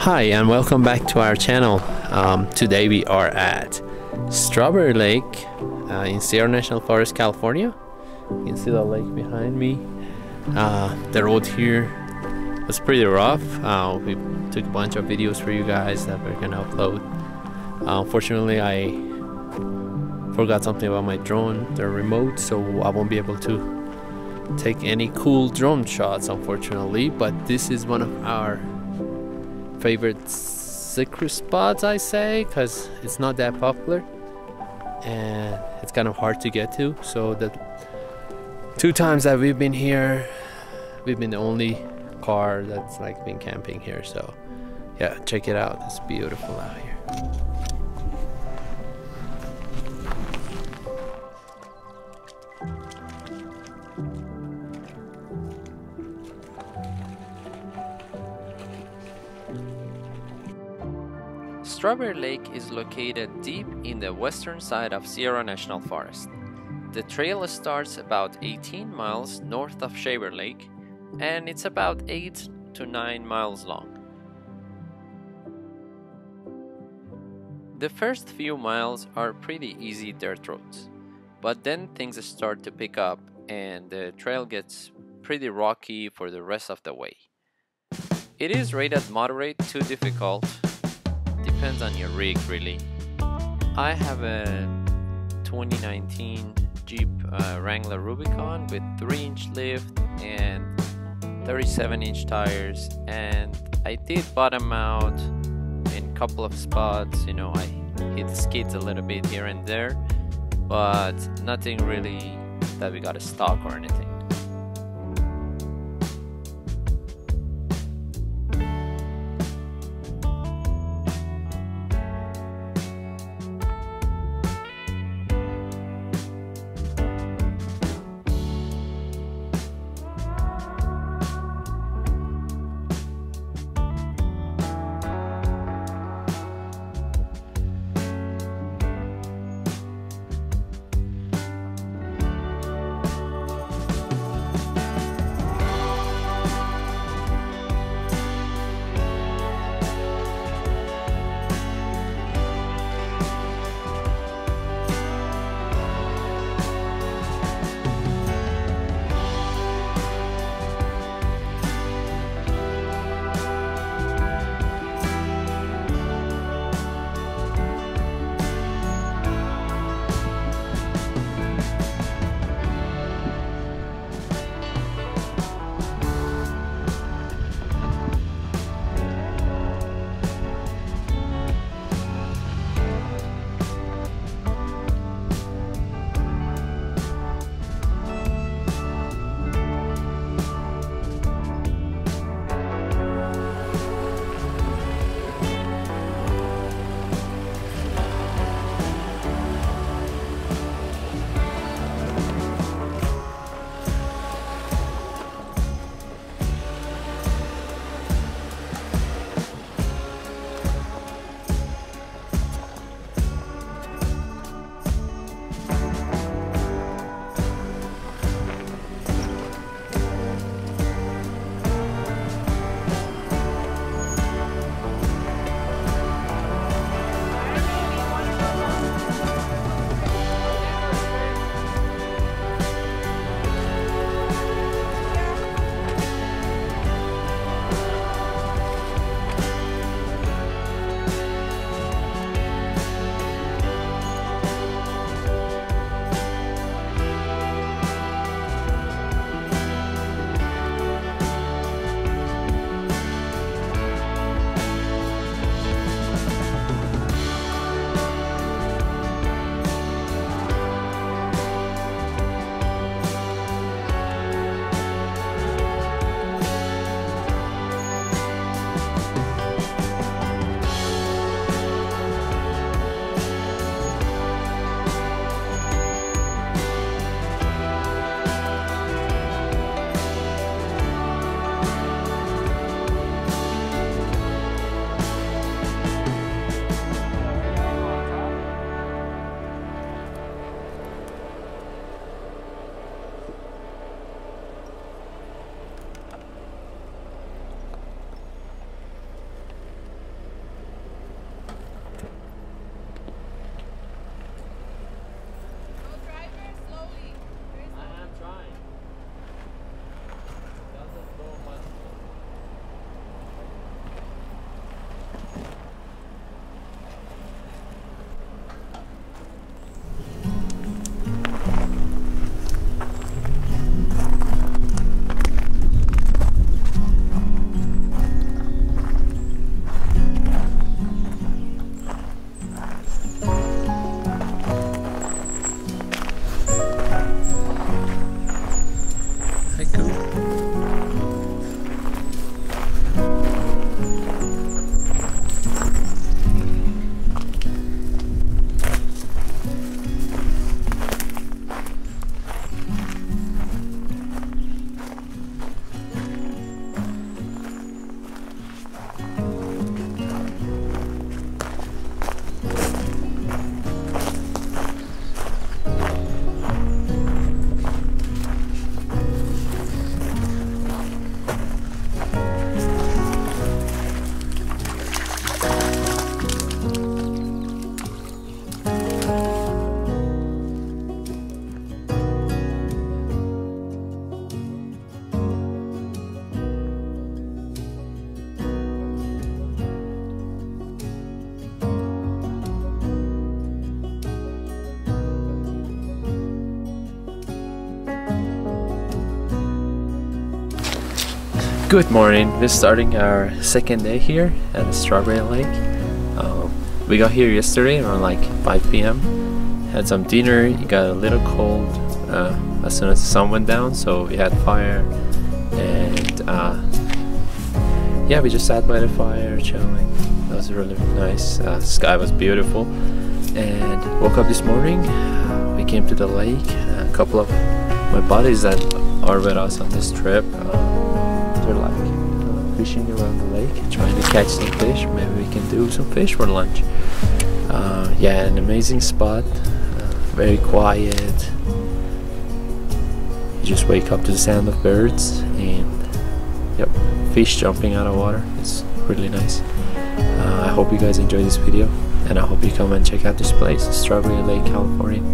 Hi and welcome back to our channel. Today we are at Strawberry Lake in Sierra National Forest, California. You can see the lake behind me. The road here was pretty rough. We took a bunch of videos for you guys that we're gonna upload. Unfortunately, I forgot something about my drone, the remote, so I won't be able to take any cool drone shots, unfortunately. But this is one of our favorite secret spots, I say, because it's not that popular and it's kind of hard to get to. So the 2 times that we've been here, we've been the only car that's like been camping here. So yeah, check it out, it's beautiful out here. Strawberry Lake is located deep in the western side of Sierra National Forest. The trail starts about 18 miles north of Shaver Lake, and it's about 8 to 9 miles long. The first few miles are pretty easy dirt roads, but then things start to pick up and the trail gets pretty rocky for the rest of the way. It is rated moderate to difficult. Depends on your rig, really. I have a 2019 Jeep Wrangler Rubicon with 3-inch lift and 37-inch tires, and I did bottom out in a couple of spots. You know, I hit the skids a little bit here and there, but nothing really that we got to stock or anything. Good morning. We're starting our second day here at the Strawberry Lake. We got here yesterday around like 5 p.m. Had some dinner. It got a little cold as soon as the sun went down, so we had fire, and yeah, we just sat by the fire chilling. That was really nice. The sky was beautiful, and woke up this morning. We came to the lake. A couple of my buddies that are with us on this trip, they're like fishing around the lake, trying to catch some fish. Maybe we can do some fish for lunch. Yeah, an amazing spot, very quiet. You just wake up to the sound of birds and yep, fish jumping out of water. It's really nice. I hope you guys enjoy this video, and I hope you come and check out this place, Strawberry Lake, California.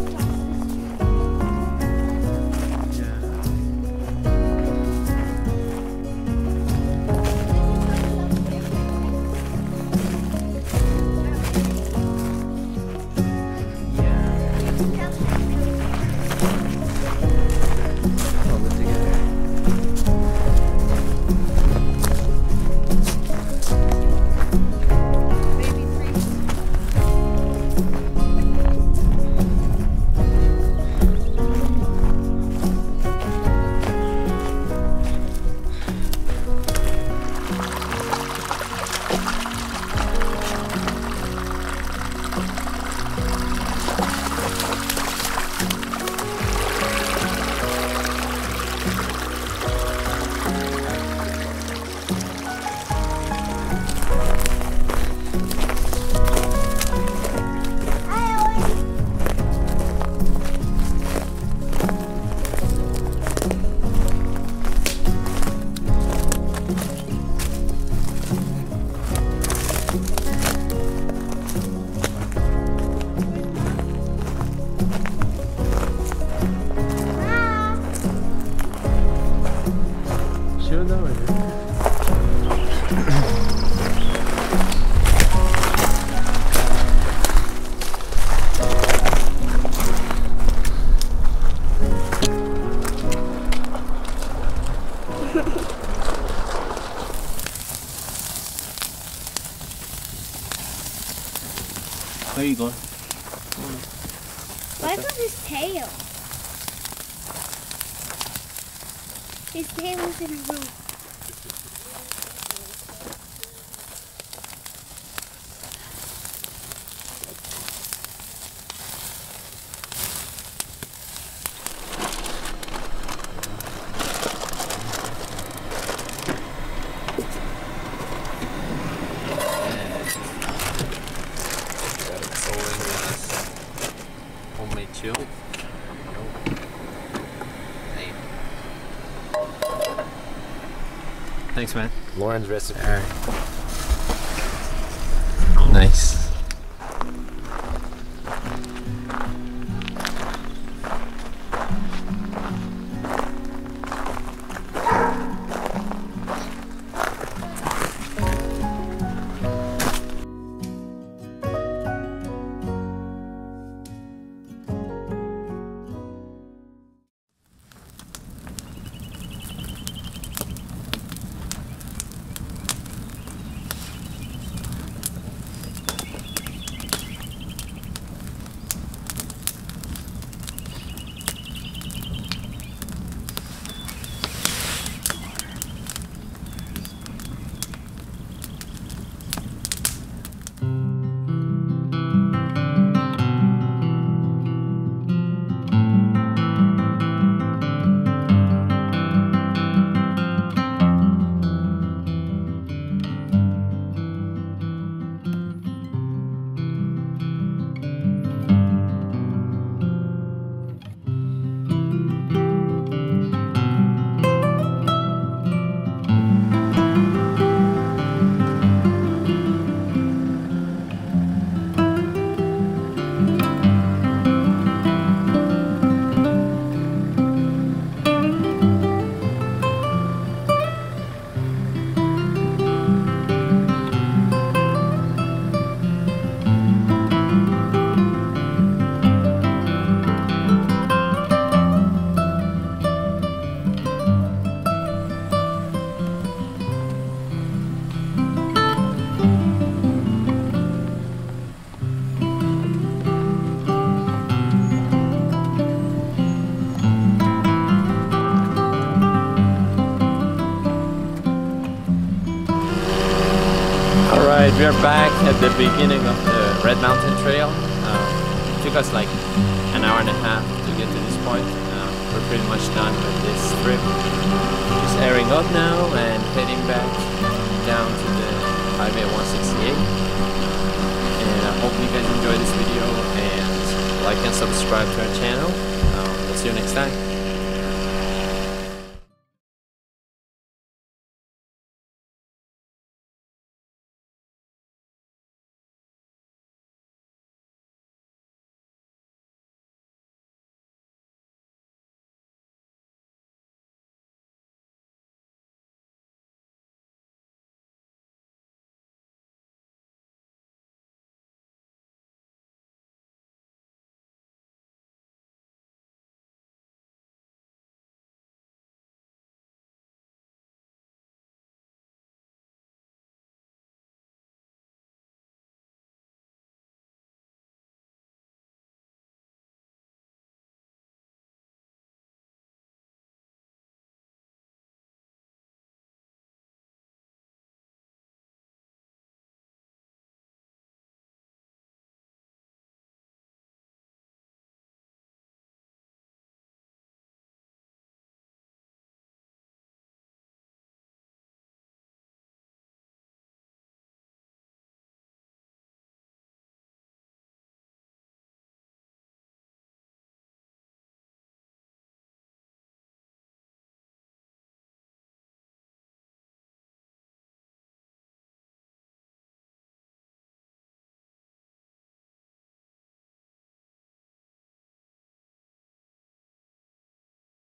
Where are you going? Why was his tail? His tail is in a room. Thanks, man. Lauren's recipe. All right. Nice. we are back at the beginning of the Red Mountain Trail. It took us like an hour and a half to get to this point. We're pretty much done with this trip. Just airing up now and heading back down to the Highway 168. And I hope you guys enjoy this video and like and subscribe to our channel. We'll see you next time.